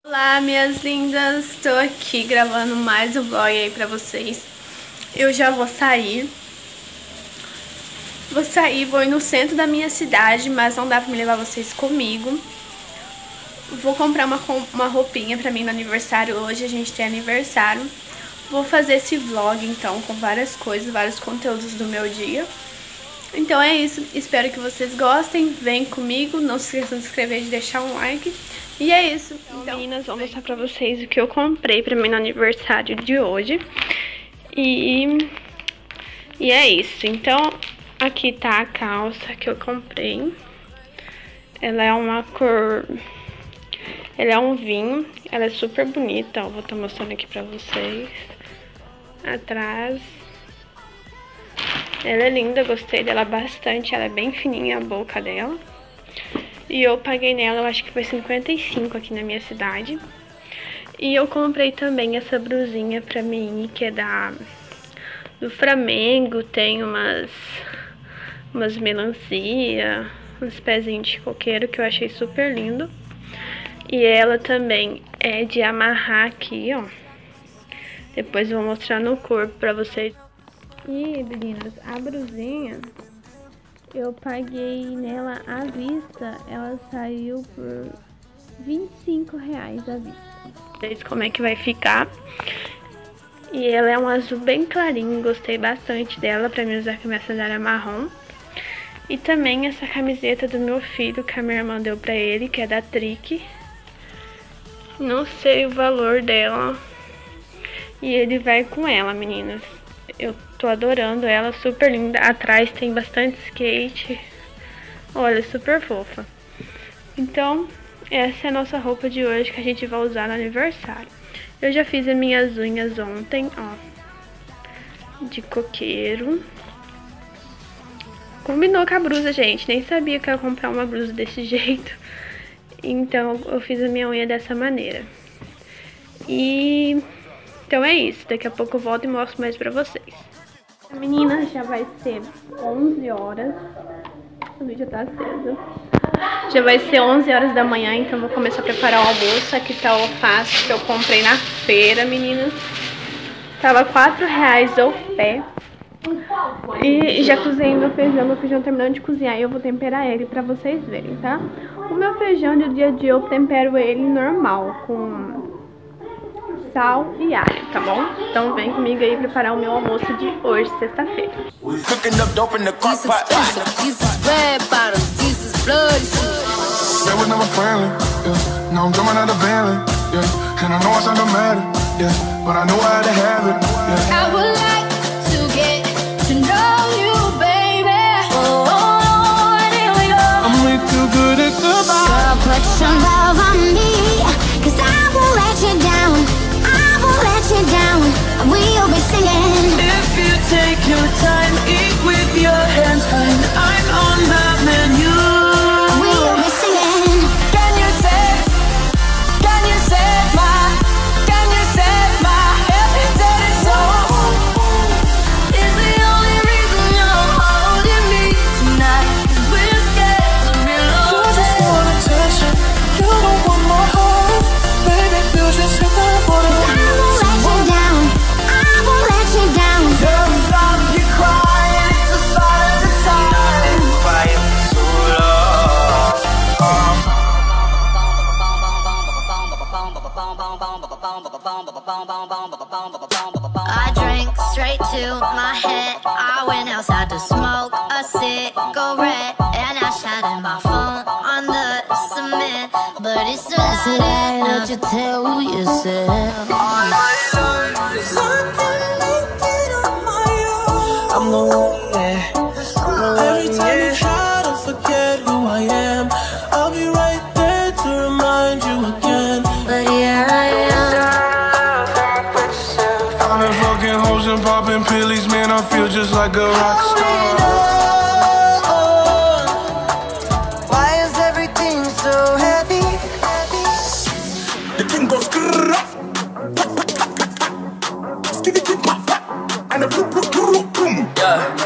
Olá, minhas lindas, estou aqui gravando mais um vlog aí pra vocês. Eu já vou sair. Vou ir no centro da minha cidade, mas não dá pra me levar vocês comigo. Vou comprar uma roupinha pra mim no aniversário hoje, a gente tem aniversário. Vou fazer esse vlog então com várias coisas, vários conteúdos do meu dia. Então é isso, espero que vocês gostem, vem comigo, não se esqueçam de se inscrever e de deixar um like. E é isso. Então, meninas, vou mostrar pra vocês o que eu comprei pra mim no aniversário de hoje. E é isso. Então, aqui tá a calça que eu comprei. Ela é uma cor... Ela é um vinho. Ela é super bonita, ó. Vou estar mostrando aqui pra vocês. Atrás. Ela é linda, gostei dela bastante. Ela é bem fininha a boca dela. E eu paguei nela, eu acho que foi 55 aqui na minha cidade. E eu comprei também essa blusinha pra mim, que é do Flamengo. Tem umas melancia, uns pezinhos de coqueiro que eu achei super lindo. E ela também é de amarrar aqui, ó. Depois eu vou mostrar no corpo pra vocês. E, meninas, a blusinha... Eu paguei nela à vista, ela saiu por R$25 à vista. Veja como é que vai ficar. E ela é um azul bem clarinho, gostei bastante dela pra mim usar com a minha sandália marrom. E também essa camiseta do meu filho que a minha irmã deu pra ele, que é da Trick. Não sei o valor dela. E ele vai com ela, meninas. Eu tô adorando ela, super linda. Atrás tem bastante skate. Olha, super fofa. Então, essa é a nossa roupa de hoje que a gente vai usar no aniversário. Eu já fiz as minhas unhas ontem, ó. De coqueiro. Combinou com a blusa, gente. Nem sabia que eu ia comprar uma blusa desse jeito. Então, eu fiz a minha unha dessa maneira. Então é isso, daqui a pouco eu volto e mostro mais pra vocês. Meninas, já vai ser 11 horas. O vídeo tá aceso. Já vai ser 11 horas da manhã, então vou começar a preparar o almoço. Aqui tá o alface que eu comprei na feira, meninas. Tava R$4 o pé. E já cozinhei meu feijão terminando de cozinhar e eu vou temperar ele pra vocês verem, tá? O meu feijão do dia a dia eu tempero ele normal, com sal e alho, tá bom? Então vem comigo aí preparar o meu almoço de hoje, sexta-feira. Take your time, eat with your hands when I'm on the menu. We'll be singing. Can you save my everyday soul? Is the only reason you're holding me tonight. 'Cause we're scared to be lonely. You just want attention, you don't want my heart. Baby, you just hit that button. I won't let you down, I won't let you down. I drank straight to my head. I went outside to smoke a cigarette, and I shouted my phone on the cement, but it's still ain't what you tell yourself. I'm the one, yeah. Every time you try to forget who I am, I'll be right there to remind you again. But here I am. I've been fucking hoes and popping pillies, man, I feel just like a rock star. Why is everything so heavy? The king goes and the boom boom.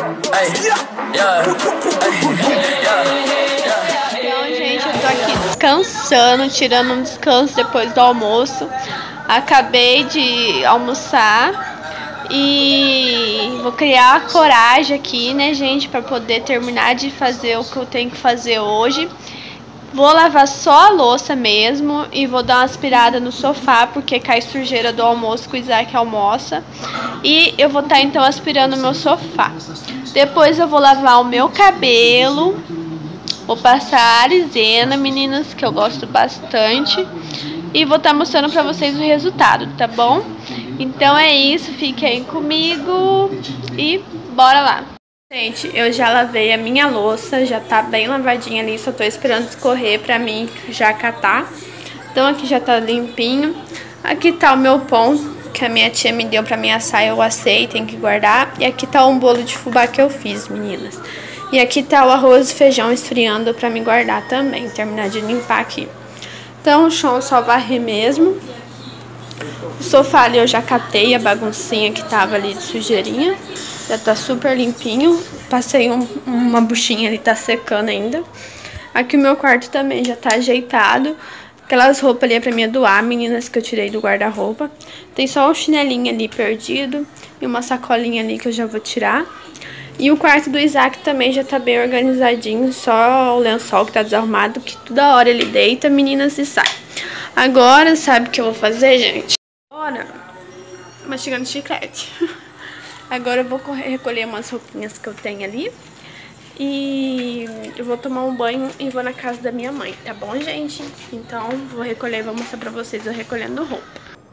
Então, gente, eu tô aqui descansando. descansando, tirando um descanso depois do almoço. Acabei de almoçar e vou criar a coragem aqui, né, gente, para poder terminar de fazer o que eu tenho que fazer hoje. Vou lavar só a louça mesmo e vou dar uma aspirada no sofá, porque cai sujeira do almoço que o Isaac almoça. E eu vou estar então aspirando o meu sofá. Depois eu vou lavar o meu cabelo. Vou passar a Arizena, meninas, que eu gosto bastante. E vou estar mostrando pra vocês o resultado, tá bom? Então é isso, fiquem comigo e bora lá. Gente, eu já lavei a minha louça, já tá bem lavadinha ali, só tô esperando escorrer pra mim já catar. Então aqui já tá limpinho. Aqui tá o meu pão, que a minha tia me deu pra mim assar, eu assei, tem que guardar. E aqui tá um bolo de fubá que eu fiz, meninas. E aqui tá o arroz e feijão esfriando pra me guardar também, terminar de limpar aqui. Então o chão eu só varrer mesmo. O sofá ali eu já catei a baguncinha que tava ali de sujeirinha. Já tá super limpinho. Passei uma buchinha ali, tá secando ainda. Aqui o meu quarto também já tá ajeitado. Aquelas roupas ali é pra mim doar, meninas, que eu tirei do guarda-roupa. Tem só um chinelinho ali perdido e uma sacolinha ali que eu já vou tirar. E o quarto do Isaac também já tá bem organizadinho. Só o lençol que tá desarrumado, que toda hora ele deita, meninas, e sai. Agora, sabe o que eu vou fazer, gente? Agora, mastigando chiclete. Agora eu vou recolher umas roupinhas que eu tenho ali. E eu vou tomar um banho e vou na casa da minha mãe, tá bom, gente? Então vou recolher e vou mostrar pra vocês eu recolhendo roupa.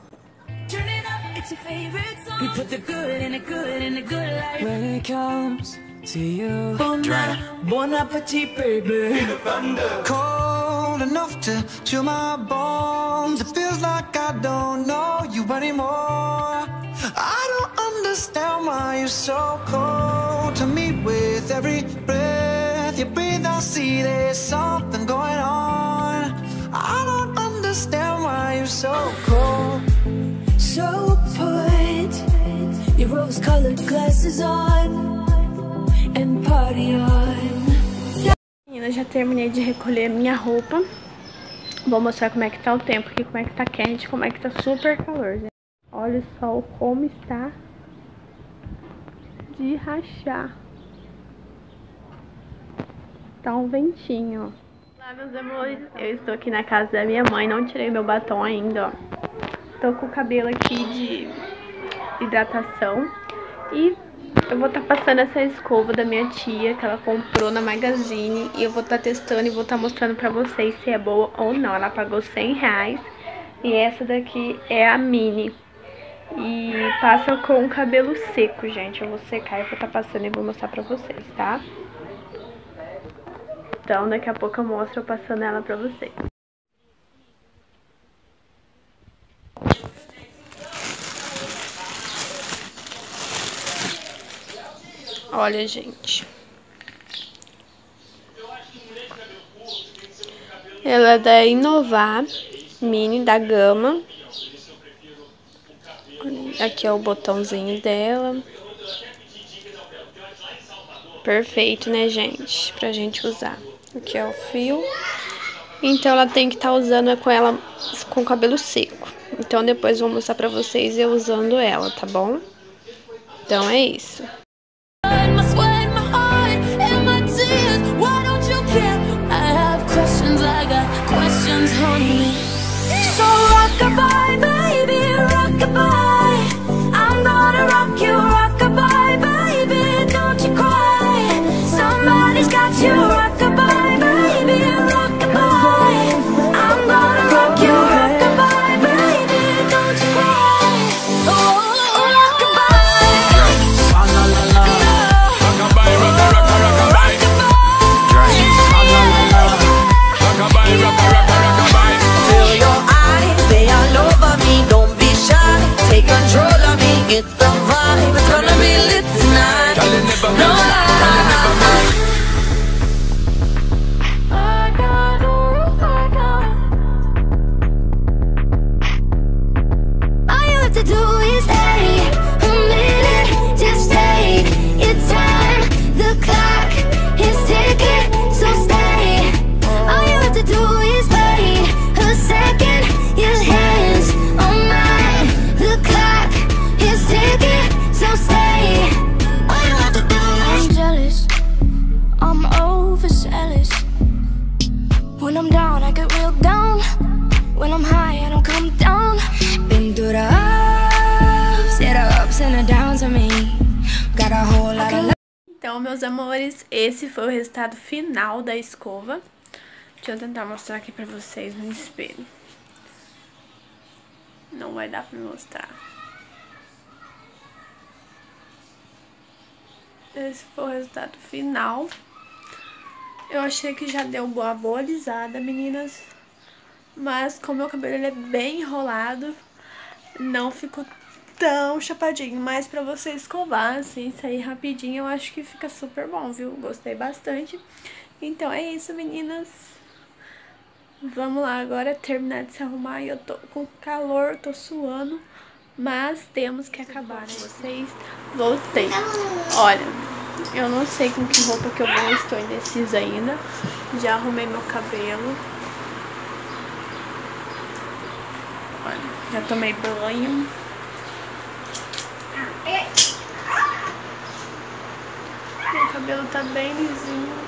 When it comes to you, bon appetit, baby. Cold enough to chill my bones. It feels like I don't know you anymore. I don't understand why you're so cold to me. With every breath you breathe, I see there's something going on. I don't understand why you're so cold. So put your rose-colored glasses on and party on. Menina, já terminei de recolher minha roupa. Vou mostrar como é que tá o tempo aqui, como é que tá quente, como é que tá super calor, gente. Olha o sol como está de rachar. Tá um ventinho. Olá, meus amores. Eu estou aqui na casa da minha mãe. Não tirei meu batom ainda, ó. Tô com o cabelo aqui de hidratação. E eu vou estar passando essa escova da minha tia, que ela comprou na Magazine. E eu vou estar testando e vou estar mostrando pra vocês se é boa ou não. Ela pagou R$100. E essa daqui é a Mini. E passa com o cabelo seco, gente. Eu vou secar e vou estar passando e vou mostrar pra vocês, tá? Então daqui a pouco eu mostro eu passando ela pra vocês. Olha, gente. Ela é da Inovar Mini da Gama. Aqui é o botãozinho dela. Perfeito, né, gente? Pra gente usar. Aqui é o fio. Então ela tem que estar usando com ela com o cabelo seco. Então depois eu vou mostrar pra vocês eu usando ela, tá bom? Então é isso. So rock-a-bye, baby, rock-a-bye. I'm gonna rock you, rock-a-bye, baby, don't you cry. Somebody's got you, rock-a-bye, baby, rock-a-bye. I'm gonna rock you, rock-a-bye, baby, don't you cry. Oh, rock-a-bye. Rock-a-bye, rock-a-bye. Rock-a-bye, rock-a-bye. feel your eyes, they all over me. Don't be shy, take control of me. It's the vibe, it's gonna be lit tonight. No lie. All you have to do is stay a minute, just take your time. The clock is ticking, so stay. All you have to do is stay Então, meus amores, esse foi o resultado final da escova. Deixa eu tentar mostrar aqui pra vocês no espelho. Não vai dar pra mostrar. Esse foi o resultado final. Eu achei que já deu uma boa alisada, meninas. Mas como meu cabelo ele é bem enrolado, não ficou tão chapadinho. Mas pra você escovar, assim, sair rapidinho, eu acho que fica super bom, viu? Gostei bastante. Então é isso, meninas. Vamos lá agora terminar de se arrumar. Eu tô com calor, tô suando, mas temos que acabar, né? Vocês, voltei. Olha, eu não sei com que roupa que eu vou, estou indecisa ainda. Já arrumei meu cabelo. Olha, já tomei banho. Meu cabelo tá bem lisinho.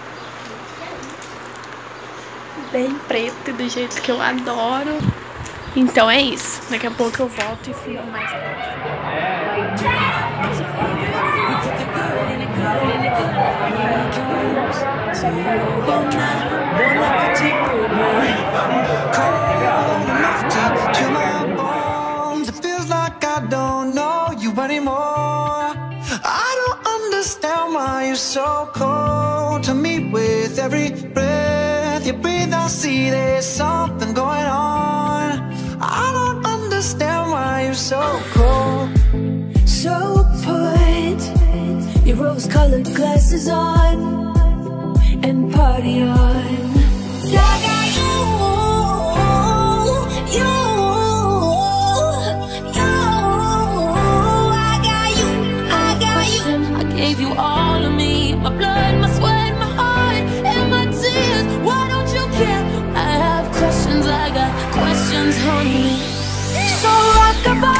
Bem preto, do jeito que eu adoro. Então é isso. Daqui a pouco eu volto e filmo mais pra so cold to me with every breath you breathe. I see there's something going on. I don't understand why you're so cold. So put your rose-colored glasses on and party on. 'Cause I got I gave you all of me, my blood, my sweat, my heart, and my tears. Why don't you care? I have questions, I got questions, honey. So rock about